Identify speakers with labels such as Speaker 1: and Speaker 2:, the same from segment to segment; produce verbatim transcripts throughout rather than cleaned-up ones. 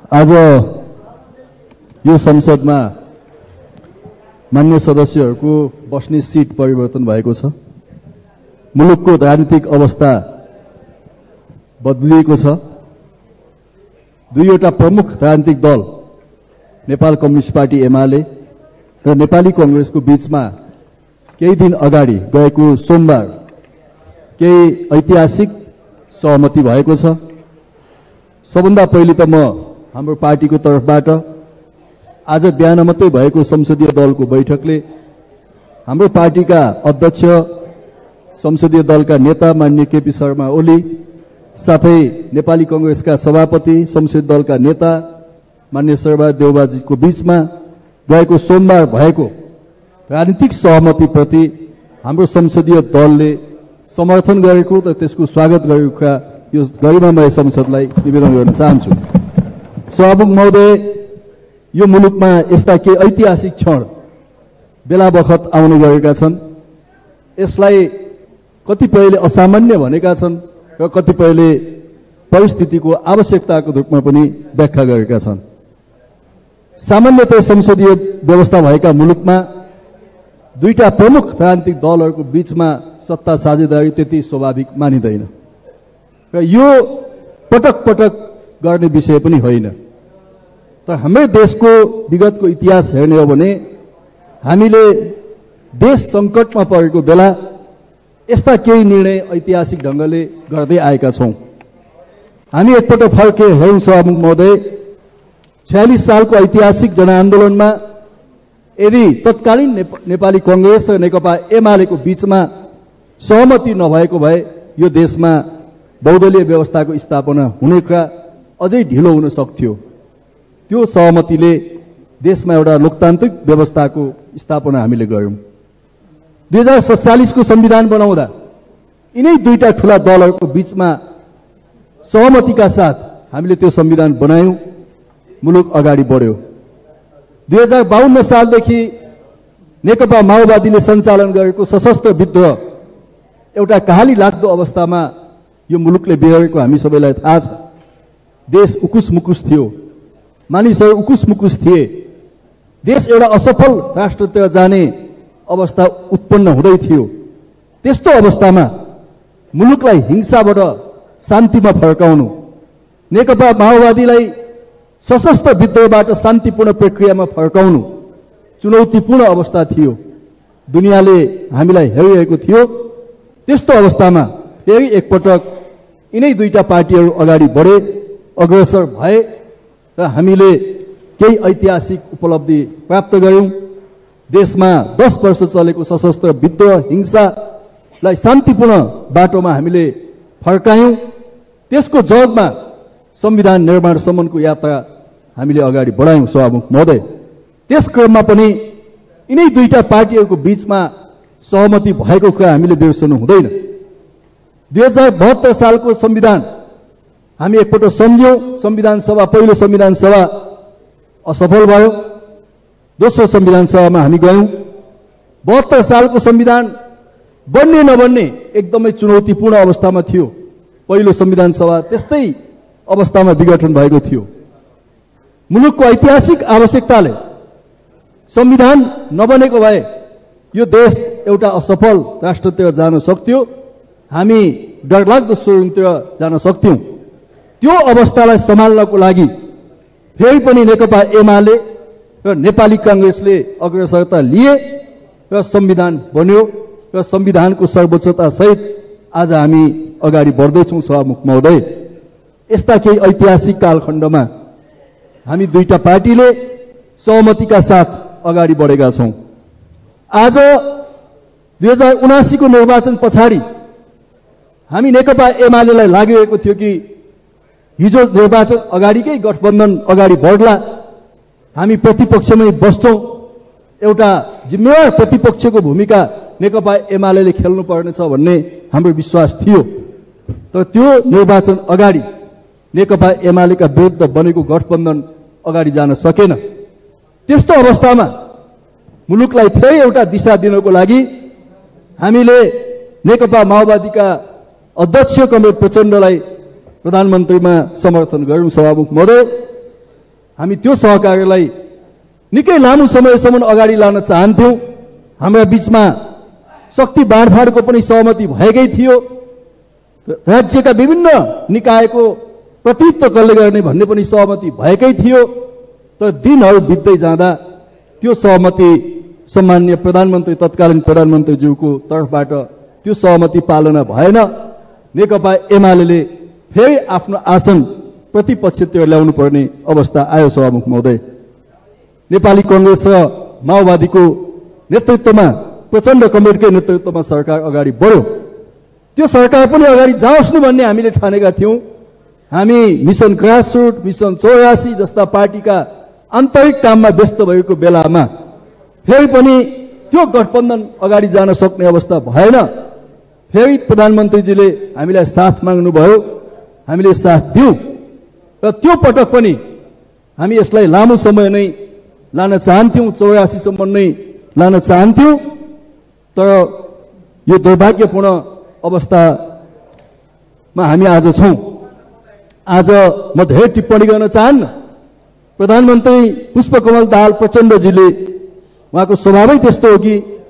Speaker 1: आज यो संसदमा मान्य सदस्यहरूको बस्ने सीट परिवर्तन भएको छ। मुलुकको राजनीतिक अवस्था बदलिएको छ। दुईवटा प्रमुख राजनीतिक दल नेपाल कम्युनिस्ट पार्टी एमाले र नेपाली कांग्रेसको बीचमा केही दिन अगाडि गएको सोमबार केही ऐतिहासिक सहमति भएको छ। सबभन्दा पहिले त म हाम्रो पार्टीको तर्फबाट आज बिहान मात्रै भएको संसदीय दलको बैठकले हाम्रो पार्टीका अध्यक्ष, संसदीय दलका नेता माननीय केपी शर्मा ओली, साथै नेपाली कांग्रेसका सभापति, संसदीय दलका नेता माननीय शेरबहादुर देउवाजीको बीचमा गएको सोमबार भएको राजनीतिक सहमतिप्रति हाम्रो संसदीय दलले समर्थन गरेको र त्यसको स्वागत गरेको यो गरिमामय संसदलाई निवेदन गर्न चाहन्छु। सभामुख महोदय, यो मुलुकमा यस्ता केही ऐतिहासिक क्षण बेला बखत आउने गरेका छन्। यसलाई कतिपयले असामान्य भनेका छन् र कतिपयले परिस्थितिको आवश्यकताको रूपमा पनि व्याख्या गरेका छन्। सामान्यतः संसदीय व्यवस्था भएका मुलुकमा दुईटा प्रमुख राजनीतिक दलहरूको बीचमा सत्ता साझेदारी त्यति स्वाभाविक मानिँदैन र यो पटक पटक गर्ने विषय पनि होइन। तर हाम्रो देशको विगतको इतिहास हेर्ने हो भने हामीले देश संकटमा परेको बेला यस्ता केही निर्णय ऐतिहासिक ढंगले गर्दै आएका छौं। हामी एकपटक फर्के हेरौं सभामुख महोदय, छयालिस सालको ऐतिहासिक जनआन्दोलनमा यदि तत्कालीन नेपाली कांग्रेस र नेकपा एमालेको बीचमा सहमति नभएको भए यो देशमा बहुदलीय व्यवस्थाको स्थापना हुनेका अझै ढिलो हुन सक्थ्यो। त्यो सहमतिले देशमा एउटा लोकतान्त्रिक व्यवस्थाको स्थापना हामीले गर्यौं। दुई हजार सत्तालीस को संविधान बनाउँदा यिनै दुईटा ठूला दलहरूको बीचमा सहमतिका साथ हामीले त्यो संविधान बनायौं, मुलुक अगाडि बढ्यो। दुई हजार बावन्न सालदेखि नेकपा माओवादीले सञ्चालन गरेको सशस्त्र विद्रोह एउटा कहाली लाग्दो अवस्थामा यो मुलुकले बेहोरेको हामी सबैलाई थाहा छ। देश उकुस मुकुस थियो, मानिसहरू उकुस मुकुस थिए, देश एउटा असफल राष्ट्रतिर जाने अवस्था उत्पन्न हुँदै थियो। त्यस्तो अवस्थामा मुलुकलाई हिंसाबाट शान्तिमा फर्काउनु, नेकपा माओवादीलाई सशस्त्र विद्रोहबाट शान्तिपूर्ण प्रक्रियामा फर्काउनु चुनौतीपूर्ण अवस्था थियो। दुनियाँले हामीलाई हेरिरहेको थियो। त्यस्तो अवस्थामा फेरि एकपटक यिनै दुईटा पार्टीहरू अगाडि बढे, अग्रसर भए र हामीले केही ऐतिहासिक उपलब्धि प्राप्त गर्यौं। देशमा दस वर्ष चलेको सशस्त्र विद्रोह हिंसालाई शान्तिपूर्ण बाटोमा हामीले फर्कायौं। त्यसको जगमा संविधान निर्माणसम्मको यात्रा हामीले अगाडि बढायौं सभामुख महोदय। त्यस क्रममा पनि यिनै दुईटा पार्टीहरूको बीचमा सहमति भएको कुरा हामीले बिर्सनु हुँदैन। दुई हजार बहत्तर सालको संविधान हामी एकपटक सम्झ्यौं। संविधान सभा, पहिलो संविधान सभा असफल भयो। दोस्रो संविधान सभामा हामी गयौं। बहत्तर सालको संविधान बन्ने नबन्ने एकदमै चुनौतीपूर्ण अवस्थामा थियो। पहिलो संविधान सभा त्यस्तै अवस्थामा विघटन भएको थियो। मुलुकको ऐतिहासिक आवश्यकताले संविधान नबनेको भए यो देश एउटा असफल राष्ट्रतिर जान सक्थ्यो, हामी डरलाग्दो स्वरूपतिर जान सक्थ्यौं। त्यो अवस्थालाई सम्हाल्नको लागि फेरि पनि नेकपा एमाले र नेपाली कांग्रेसले अग्रसरता लिए र संविधान बन्यो र संविधानको सर्वोच्चता सहित आज हामी अगाडि बढ्दैछौं सभामुख महोदय। यस्ता केही ऐतिहासिक कालखण्डमा हामी दुईटा पार्टीले सहमतिका साथ अगाडि बढेका छौं। आज दुई हजार उनासी को निर्वाचन पछाडि हामी नेकपा एमालेलाई लागिरहेको थियो कि हिजो निर्वाचन अगाडिकै गठबन्धन अगाडि बढ्ला, हामी प्रतिपक्षमै बस्छौं, एउटा जिम्मेवार प्रतिपक्षको भूमिका नेकपा एमालेले खेल्नु पर्नेछ भन्ने हाम्रो विश्वास थियो। तर त्यो निर्वाचन अगाडि नेकपा एमालेका विरुद्ध बनेको गठबन्धन अगाडि जान सकेन। त्यस्तो अवस्थामा मुलुकलाई फेरि एउटा दिशा दिनको लागि हामीले नेकपा माओवादीका अध्यक्ष कमरेड प्रचण्डलाई प्रधानमन्त्रीमा समर्थन गर्यौं सभामुख महोदय। हामी त्यो सहकार्यलाई निकै लामो समयसम्म अगाडि लान चाहन्थ्यौं। हाम्रा बीचमा शक्ति बाँडफाँडको पनि सहमति भएकै थियो। राज्यका विभिन्न निकायको प्रतिनिधित्व कसले गर्ने भन्ने पनि सहमति भएकै थियो। तर दिनहरू बित्दै जाँदा त्यो सहमति सम्माननीय प्रधानमन्त्री तत्कालीन प्रधानमन्त्रीज्यूको तर्फबाट त्यो सहमति पालना भएन। नेकपा एमाले फेरि आफ्नो आसन प्रतिपक्षतिर ल्याउनु पर्ने अवस्था आयो। सभामुख महोदय, नेपाली कांग्रेस र माओवादीको नेतृत्वमा प्रचण्ड कमरेडकै नेतृत्वमा सरकार अगाडि बढ्यो। त्यो सरकार पनि अगाडि जाओस् न भन्ने हामीले ठानेका थियौं। हामी मिशन ग्रासरुट, मिशन चौरासी जस्ता पार्टीका आन्तरिक काममा व्यस्त भएको बेलामा फेरि पनि त्यो गठबन्धन अगाडि जान सक्ने अवस्था भएन। फेरि प्रधानमन्त्रीजीले हामीलाई साथ माग्नुभयो, हामीले साथ दियौं। र त्यो पटक पनि हामी यसलाई लामो समय नै लान चाहन्थ्यौं, चौरासी सम्म नै लान चाहन्थ्यौं। तर यो दुर्भाग्यपूर्ण अवस्थामा हामी आज छौं। आज म धेरै टिप्पणी गर्न चाहन्न। प्रधानमन्त्री पुष्पकमल दाहाल प्रचण्डजीले, उहाँको स्वभावै त्यस्तो हो कि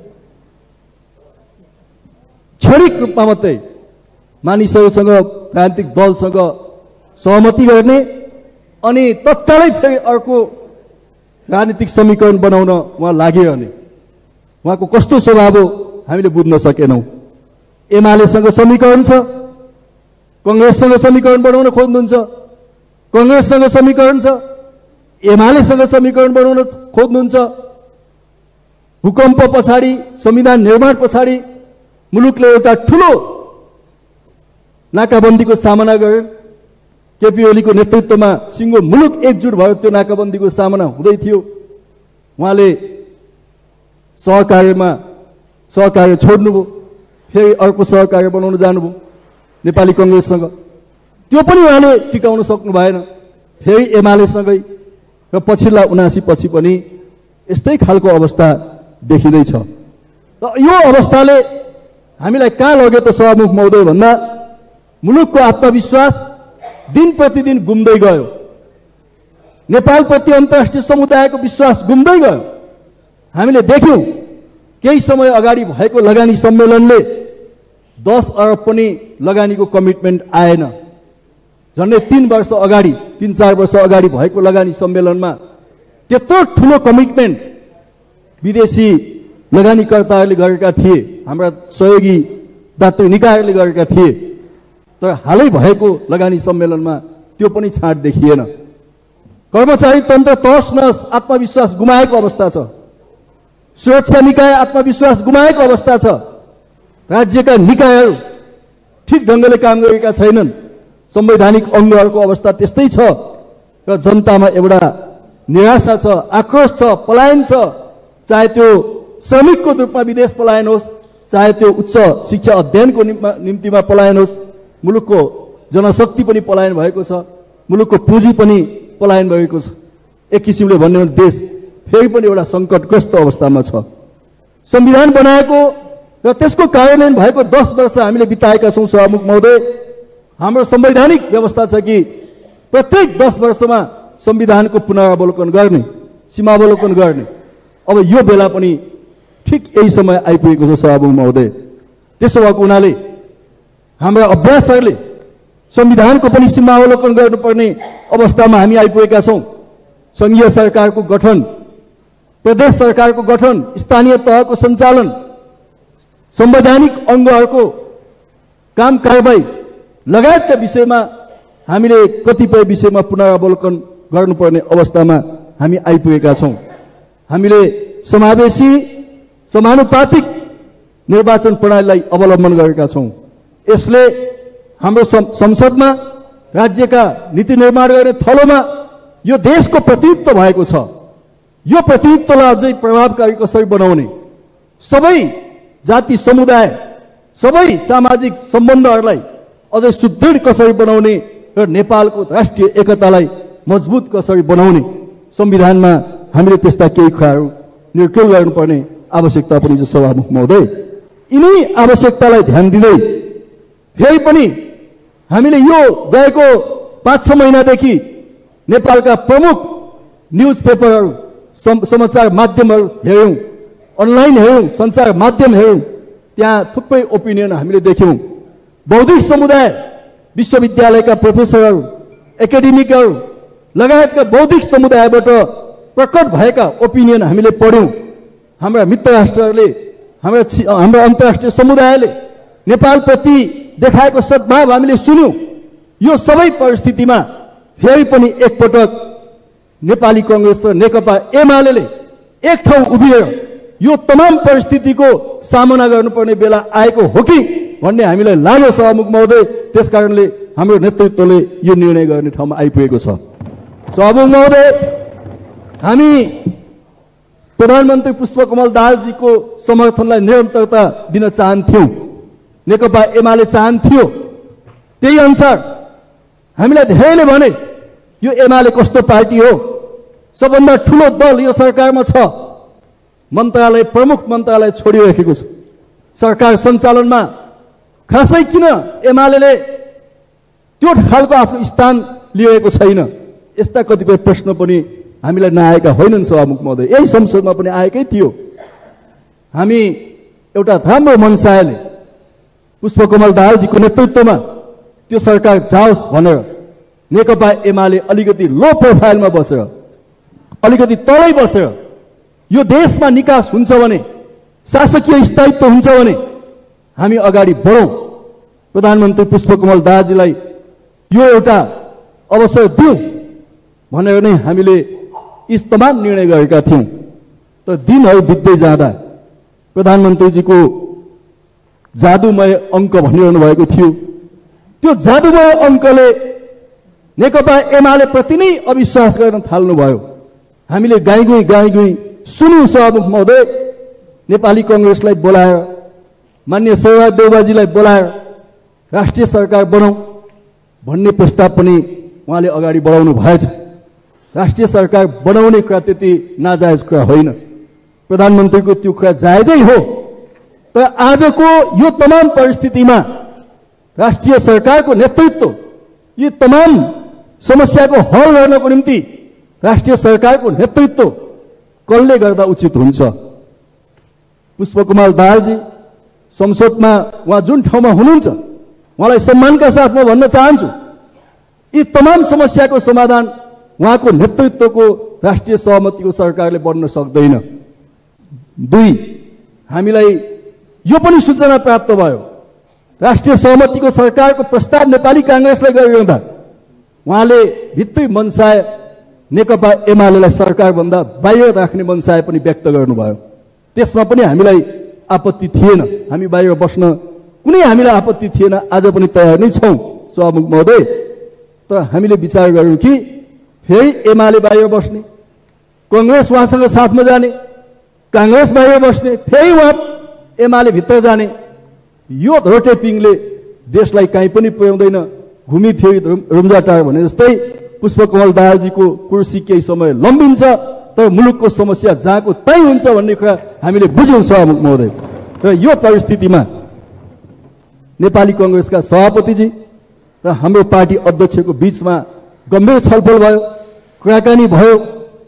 Speaker 1: क्षणिक रूपमा मात्रै मानिसहरूसँग, राजनीतिक दलसँग सहमति गर्ने अनि तत्कालै फेरि अर्को राजनीतिक समीकरण बनाउन उहाँ लागिरहने। उहाँको कस्तो स्वभाव हो हामीले बुझ्न सकेनौं। एमालेसँग समीकरण छ, कांग्रेससँग समीकरण बनाउन खोज्नुहुन्छ, कांग्रेससँग समीकरण छ, एमालेसँग समीकरण बनाउन खोज्नुहुन्छ। भूकम्प पछाडि, संविधान निर्माण पछाडि मुलुकले एउटा ठूलो नाकाबन्दीको सामना गर्यो। केपी ओलीको नेतृत्वमा सिंगो मुलुक एकजुट भयो, त्यो नाकाबन्दीको सामना हुँदै थियो। उहाँले सहकार्यमा सहकार्य छोड्नुभयो, फेरि अर्को सहकार्य बनाउन जानुभयो नेपाली कांग्रेससँग। त्यो पनि उहाँले टिकाउन सक्नु भएन, फेरि एमालेसँगै। र पछिल्ला उनासी पछि पनि यस्तै खालको अवस्था देखिँदैछ। र यो अवस्थाले हामीलाई कहाँ लग्यो त सभामुख महोदय भन्दा, मुलुकको आत्मविश्वास दिन प्रतिदिन गुम्दै गयो। नेपालप्रति अन्तर्राष्ट्रिय समुदायको विश्वास गुम्दै गयो। हामीले देख्यौं केही समय अगाडि भएको लगानी सम्मेलनले दस अरब पनि लगानीको कमिटमेन्ट आएन। झन्डै तीन वर्ष अगाडि, तीन चार वर्ष अगाडि भएको लगानी सम्मेलनमा त्यत्रो ठूलो कमिटमेन्ट विदेशी लगानीकर्ताहरूले गरेका थिए, हाम्रा सहयोगी दातृ निकायहरूले गरेका थिए। तर हालै भएको लगानी सम्मेलनमा त्यो पनि छाँट देखिएन। कर्मचारी तन्त्र तहस नहस, आत्मविश्वास गुमाएको अवस्था छ। सुरक्षा निकाय आत्मविश्वास गुमाएको अवस्था छ। राज्यका निकायहरू ठिक ढंगले काम गरेका छैनन्। संवैधानिक अंगहरूको अवस्था त्यस्तै छ। र जनतामा एउटा निराशा छ, आक्रोश छ, पलायन छ। चाहे त्यो श्रमिकको रूपमा विदेश पलायन होस्, चाहे त्यो उच्च शिक्षा अध्ययनको निम्तिमा पलायन होस्, मुलुकको जनशक्ति पनि पलायन भएको छ, मुलुकको पुँजी पनि पलायन भएको छ। एक किसिमले भन्ने हो देश फेरि पनि एउटा संकटग्रस्त अवस्थामा छ। संविधान बनाएको र त्यसको कार्यान्वयन भएको दस वर्ष हामीले बिताएका छौं। सभामुख महोदय, हाम्रो संवैधानिक व्यवस्था छ कि प्रत्येक दस वर्षमा संविधानको पुनरावलोकन गर्ने, सीमावलोकन गर्ने। अब यो बेला पनि ठिक यही समय आइपुगेको छ सभामुख महोदय। त्यसो भएको हुनाले हाम्रा अभ्यासहरूले संविधानको पनि सीमावलोकन गर्नुपर्ने अवस्थामा हामी आइपुगेका छौं। संघीय सरकारको गठन, प्रदेश सरकारको गठन, स्थानीय तहको सञ्चालन, संवैधानिक अंगहरूको काम कारबाही लगायतका विषयमा हामीले कतिपय विषयमा पुनरावलोकन गर्नुपर्ने अवस्थामा हामी आइपुगेका छौं। हामीले समावेशी समानुपातिक निर्वाचन प्रणालीलाई अवलम्बन गरेका छौं। यसले हाम्रो संसदमा, राज्यका नीति निर्माण गर्ने थलोमा यो देशको प्रतिनिधित्व भएको छ। यो प्रतिनिधित्वलाई अझै प्रभावकारी कसरी बनाउने, सबै जाति समुदाय, सबै सामाजिक सम्बन्धहरूलाई अझै सुदृढ कसरी बनाउने र नेपालको राष्ट्रिय एकतालाई मजबुत कसरी बनाउने, संविधानमा हामीले त्यस्ता केही कुराहरू निर्क्युल गर्नुपर्ने आवश्यकता पनि छ सभामुख महोदय। यिनै आवश्यकतालाई ध्यान दिँदै फेरि पनि हामीले यो गएको पाँच छ महिनादेखि नेपालका प्रमुख न्यूज पेपरहरू, समाचार माध्यमहरू हेर्यौं, अनलाइन हेर्यौं, सञ्चार माध्यम हेर्यौं, त्यहाँ थुप्रै ओपिनियन हामीले देख्यौं। बौद्धिक समुदाय, विश्वविद्यालयका प्रोफेसरहरू, एकाडेमिकहरू लगायतका बौद्धिक समुदायबाट प्रकट भएका ओपिनियन हामीले पढ्यौं। हाम्रा मित्र राष्ट्रहरूले, हाम्रा हाम्रो अन्तर्राष्ट्रिय समुदायले नेपालप्रति देखाएको सद्भाव हामीले सुन्यौं। यो सबै परिस्थितिमा फेरि पनि एकपटक नेपाली कांग्रेस र नेकपा एमाले एक ठाउँ उभिएर यो तमाम परिस्थितिको सामना गर्नुपर्ने बेला आएको हो कि भन्ने हामीलाई लाग्यो सभामुख महोदय। त्यसकारणले हाम्रो नेतृत्वले यो निर्णय गर्ने ठाउँमा आइपुगेको छ। सभामुख महोदय, हामी प्रधानमन्त्री पुष्पकमल दाहालजीको समर्थनलाई निरन्तरता दिन चाहन्थ्यौं। नेकपा एमाले चाहन्थ्यो। त्यही अनुसार हामीलाई धेरैले भने यो एमाले कस्तो पार्टी हो, सबभन्दा ठूलो दल यो सरकारमा छ, मन्त्रालय प्रमुख मन्त्रालय छोडिराखेको छ, सरकार सञ्चालनमा खासै किन एमाले त्यो खालको आफ्नो स्थान लिएको छैन, यस्ता कतिपय प्रश्न पनि हामीलाई नआएका होइनन् सभामुख महोदय। यही संसदमा पनि आएकै थियो। हामी एउटा राम्रो मनसायले पुष्पकमल दाहालजीको नेतृत्वमा त्यो सरकार जाओस् भनेर नेकपा एमाले अलिकति लो प्रोफाइलमा बसेर, अलिकति तलै बसेर यो देशमा निकास हुन्छ भने, शासकीय स्थायित्व हुन्छ भने हामी अगाडि बढौं, प्रधानमन्त्री पुष्पकमल दाहालजीलाई यो एउटा अवसर दिउँ भनेर नै हामीले यी तमाम निर्णय गरेका थियौं। तर दिनहरू बित्दै जाँदा प्रधानमन्त्रीजीको जादुमय अङ्क भनिरहनु भएको थियो। त्यो जादुमय अङ्कले नेकपा एमाले प्रति नै अविश्वास गर्न थाल्नुभयो। हामीले गाई गुई गाई गुई सुन्यौं सभामुख महोदय। नेपाली कांग्रेसलाई बोलाएर, मान्य शेरबहादुर देउवाजीलाई बोलाएर राष्ट्रिय सरकार बनाऊ भन्ने प्रस्ताव पनि उहाँले अगाडि बढाउनु भएछ। राष्ट्रिय सरकार बनाउने कुरा त्यति नाजायज कुरा होइन, प्रधानमन्त्रीको त्यो कुरा जायजै हो। तर आजको यो तमाम परिस्थितिमा राष्ट्रिय सरकारको नेतृत्व, यी तमाम समस्याको हल गर्नको निम्ति राष्ट्रिय सरकारको नेतृत्व कसले गर्दा उचित हुन्छ? पुष्पकमल दाहालजी संसदमा उहाँ जुन ठाउँमा हुनुहुन्छ उहाँलाई सम्मानका साथ म भन्न चाहन्छु, यी तमाम समस्याको समाधान उहाँको नेतृत्वको राष्ट्रिय सहमतिको सरकारले बन्न सक्दैन। दुई, हामीलाई यो पनि सूचना प्राप्त भयो, राष्ट्रिय सहमतिको सरकारको प्रस्ताव नेपाली कांग्रेसलाई गरिरहँदा उहाँले भित्री मनसाय नेकपा एमालेलाई सरकारभन्दा बाहिर राख्ने मनसाय पनि व्यक्त गर्नुभयो। त्यसमा पनि हामीलाई आपत्ति थिएन, हामी बाहिर बस्न कुनै हामीलाई आपत्ति थिएन, आज पनि तयार नै छौं सभामुख महोदय। तर हामीले विचार गर्यौं कि फेरि एमाले बाहिर बस्ने, कांग्रेस उहाँसँग साथमा जाने, कांग्रेस बाहिर बस्ने, फेरि उहाँ एमाले भित्र जाने, यो रोटेपिङले देशलाई कहीँ पनि पुर्याउँदैन। घुमी फेरि रुम्जाटार भने जस्तै पुष्पकमल दाहालजीको कुर्सी केही समय लम्बिन्छ, तर मुलुकको समस्या जहाँको तै हुन्छ भन्ने कुरा हामीले बुझ्यौं सभामुख महोदय। र यो परिस्थितिमा नेपाली कांग्रेसका सभापतिजी र हाम्रो पार्टी अध्यक्षको बीचमा गम्भीर छलफल भयो, कुराकानी भयो।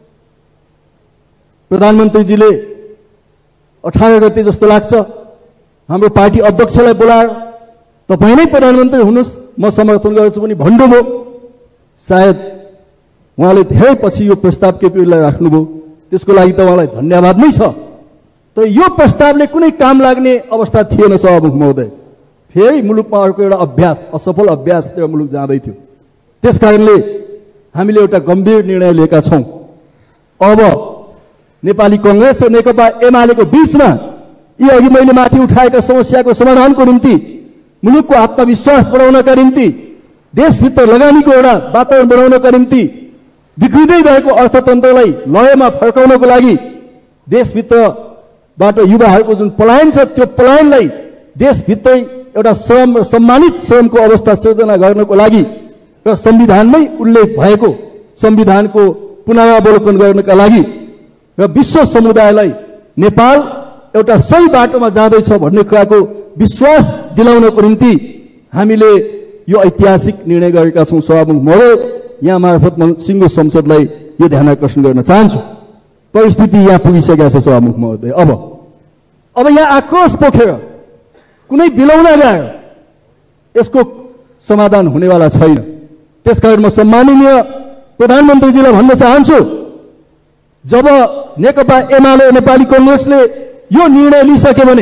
Speaker 1: प्रधानमन्त्रीजीले अठारह गते जस्तो लाग्छ हाम्रो पार्टी अध्यक्षलाई बोलाएर तपाईँ नै प्रधानमन्त्री हुनुहोस्, म समर्थन गर्छु पनि भन्नुभयो। सायद उहाँले धेरै पछि यो प्रस्ताव केपीओलीलाई राख्नुभयो, त्यसको लागि त उहाँलाई धन्यवाद नै छ। तर यो प्रस्तावले कुनै काम लाग्ने अवस्था थिएन सभामुख महोदय। फेरि मुलुकमा अर्को एउटा अभ्यास, असफल अभ्यासतिर मुलुक जाँदै थियो। त्यसकारणले हामीले एउटा गम्भीर निर्णय लिएका छौं। अब नेपाली कांग्रेस र नेकपा एमालेको बीचमा यी अघि मैले माथि उठाएका समस्याको समाधानको निम्ति, मुलुकको आत्मविश्वास बढाउनका निम्ति, देशभित्र लगानीको एउटा वातावरण बनाउनका निम्ति, बिग्रिँदै गएको अर्थतन्त्रलाई लयमा फर्काउनको लागि, देशभित्रबाट युवाहरूको जुन पलायन छ त्यो पलायनलाई देशभित्रै एउटा श्रम र सम्मानित श्रमको अवस्था सृजना गर्नको लागि र संविधानमै उल्लेख भएको संविधानको पुनरावलोकन गर्नका लागि र विश्व समुदायलाई नेपाल एउटा सही बाटोमा जाँदैछ भन्ने कुराको विश्वास दिलाउनको निम्ति हामीले यो ऐतिहासिक निर्णय गरेका छौं सभामुख महोदय। यहाँ मार्फत म सिङ्गो संसदलाई यो ध्यान आकर्षण गर्न चाहन्छु। परिस्थिति यहाँ पुगिसकेको छ सभामुख महोदय। अब अब यहाँ आक्रोश पोखेर कुनै बिलौना गएर यसको समाधान हुनेवाला छैन। त्यसकारण म सम्माननीय प्रधानमन्त्रीजीलाई भन्न चाहन्छु, जब नेकपा एमाले नेपाली कांग्रेसले यो निर्णय लिइसक्यो भने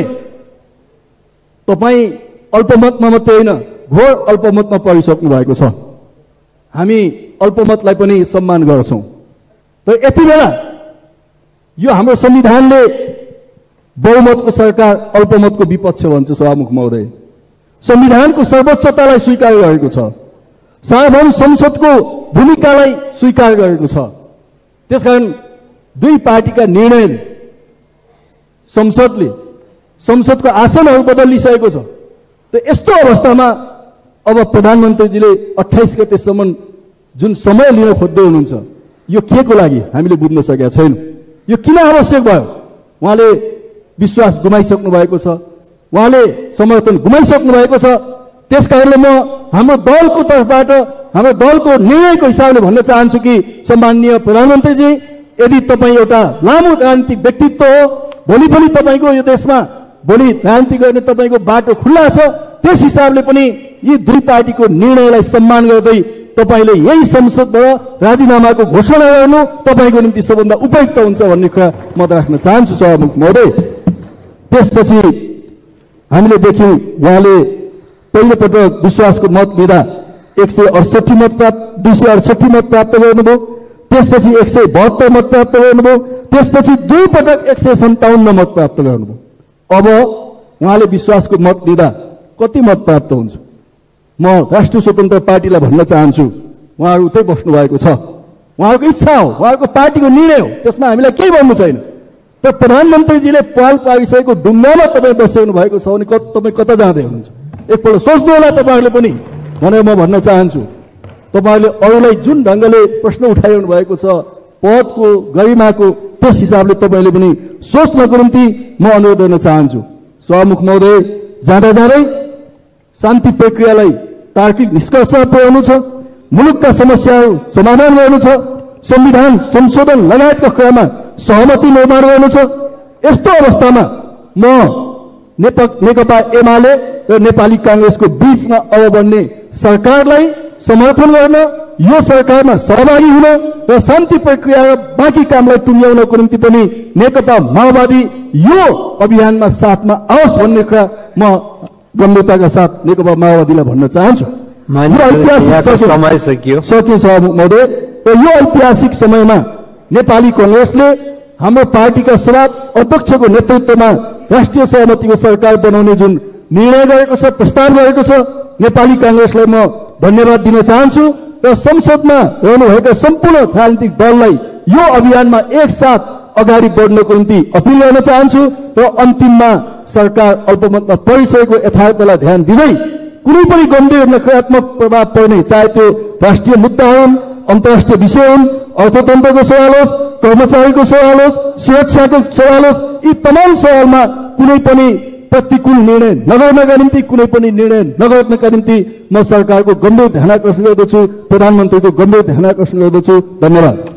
Speaker 1: तपाईँ अल्पमतमा मात्रै होइन, घोर अल्पमतमा परिसक्नु भएको छ। हामी अल्पमतलाई पनि सम्मान गर्छौं। तर यति बेला यो हाम्रो संविधानले बहुमतको सरकार अल्पमतको विपक्ष भन्छ सभामुख महोदय। संविधानको सर्वोच्चतालाई स्वीकार गरेको छ, सार्वभौम संसदको भूमिकालाई स्वीकार गरेको छ। त्यसकारण दुई पार्टीका निर्णयले संसदले संसदको आसनहरू बदलिसकेको छ। त यस्तो अवस्थामा अब प्रधानमन्त्रीजीले अट्ठाइस गतेसम्म जुन समय लिन खोज्दै हुनुहुन्छ, यो के को लागि हामीले बुझ्न सकेका छैनौं। यो किन आवश्यक भयो? उहाँले विश्वास गुमाइसक्नु भएको छ, उहाँले समर्थन गुमाइसक्नु भएको छ। त्यसकारणले म हाम्रो दलको तर्फबाट हाम्रो दलको निर्णयको हिसाबले भन्न चाहन्छु कि सम्माननीय प्रधानमन्त्रीजी, यदि तपाईँ एउटा लामो राजनीतिक व्यक्तित्व हो, भोलि पनि तपाईँको यो देशमा भोलि राजनीति गर्ने तपाईँको बाटो खुल्ला छ। त्यस हिसाबले पनि यी दुई पार्टीको निर्णयलाई सम्मान गर्दै तपाईले यही संसदबाट राजीनामाको घोषणा गर्नु तपाईको निम्ति सबभन्दा उपयुक्त हुन्छ भन्ने कुरा म राख्न चाहन्छु सभामुख महोदय। त्यसपछि हामीले देख्यौं उहाँले पहिलो पटक विश्वासको मत लिँदा एक सय अडसठी मत प्राप्त दुई सय अडसठी मत प्राप्त गर्नुभयो। त्यसपछि एक सय बहत्तर मत प्राप्त गर्नुभयो। त्यसपछि दुई पटक एक सय सन्ताउन्न मत प्राप्त गर्नुभयो। अब उहाँले विश्वासको मत लिँदा कति मत प्राप्त हुन्छ? म राष्ट्रिय स्वतन्त्र पार्टीलाई भन्न चाहन्छु, उहाँहरू उतै बस्नु भएको छ, उहाँहरूको इच्छा हो, उहाँहरूको पार्टीको निर्णय हो, त्यसमा हामीलाई केही भन्नु छैन। तर प्रधानमन्त्रीजीले पहल पारिसकेको ढुङ्गामा तपाईँ बसिरहनु भएको छ भने तपाईँ कता जाँदै हुनुहुन्छ? एकपल्ट सोच्नु होला तपाईहरुले पनि भनेर म भन्न चाहन्छु। तपाईहरुले अरूलाई जुन ढंगले प्रश्न उठाइरहनु भएको छ पदको गरिमाको, त्यस हिसाबले तपाईले पनि सोच्नको निम्ति म अनुरोध गर्न चाहन्छु। सभामुख महोदय, जाँदा जाँदै शान्ति प्रक्रियालाई तार्किक निष्कर्षमा पुर्याउनु छ, मुलुकका समस्याहरू समाधान गर्नु छ, संविधान संशोधन लगायतका कुरामा सहमति निर्माण गर्नु छ। यस्तो अवस्थामा म नेकपा एमाले र नेपाली कांग्रेसको बीचमा अब बन्ने सरकारलाई समर्थन गर्न, यो सरकारमा सहभागी हुन र शान्ति प्रक्रिया र बाँकी कामलाई टुङ्ग्याउनको निम्ति पनि नेकपा माओवादी यो अभियानमा साथमा आओस् भन्ने कुरा म गम्भीरताका साथ नेकपा माओवादीलाई भन्न चाहन्छु।
Speaker 2: समय सकियो
Speaker 1: सकियो सभामुख महोदय। र यो ऐतिहासिक समयमा नेपाली कांग्रेसले हाम्रो पार्टीका सभा अध्यक्षको नेतृत्वमा राष्ट्रिय सहमतिको सरकार बनाउने जुन निर्णय गरेको छ, प्रस्ताव गरेको छ, नेपाली कांग्रेसलाई म धन्यवाद दिन चाहन्छु र संसदमा रहनुभएका सम्पूर्ण राजनीतिक दललाई यो अभियानमा एकसाथ अगाडि बढ्नको निम्ति अपिल गर्न चाहन्छु। र अन्तिममा सरकार अल्पमतमा परिसकेको यथार्थलाई ध्यान दिँदै कुनै पनि गम्भीर नकारात्मक प्रभाव पर्ने, चाहे त्यो राष्ट्रिय मुद्दा हुन्, अन्तर्राष्ट्रिय विषय हुन्, अर्थतन्त्रको सवाल होस्, कर्मचारीको सवाल होस्, सुरक्षाको सवाल होस्, यी तमाम सवालमा कुनै पनि प्रतिकूल निर्णय नगर्नका निम्ति कुनै पनि निर्णय नगर्नका निम्ति म सरकारको गम्भीर ध्यान आकर्षण गर्दछु, प्रधानमन्त्रीको गम्भीर ध्यान आकर्षण गर्दछु। धन्यवाद।